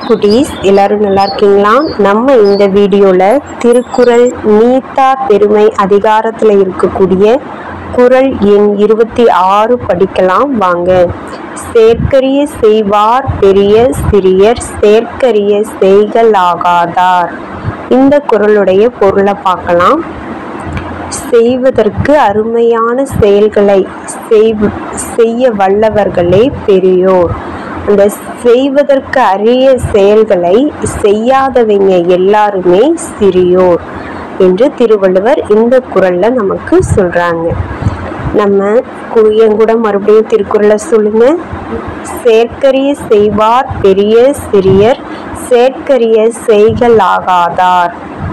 குட்டீஸ், எல்லாரும் நல்லா இருக்கீங்களா? நம்ம இந்த வீடியோவில் திருக்குறள் நீத்தா பெருமை அதிகாரத்தில் இருக்கக்கூடிய குறள் எண் 26 படிக்கலாம் வாங்க. செயற்கரிய செய்வார் பெரிய சிறியர் செயற்கரிய செய்கலாகாதார். இந்த குறளுடைய பொருளை பார்க்கலாம். செய்வதற்கு அருமையான செயல்களை செய்ய வல்லவர்களே பெரியோர். அந்த செய்வதற்கு அரிய செயல்களை செய்யாதவங்க எல்லாருமே சிறியோர் என்று திருவள்ளுவர் இந்த குறள்ல நமக்கு சொல்றாங்க. நம்ம என் கூட மறுபடியும் திருக்குறளை சொல்லுங்க. செயற்கரிய செய்வார் பெரிய சிறியர் செயற்கரிய செய்கலாகாதார்.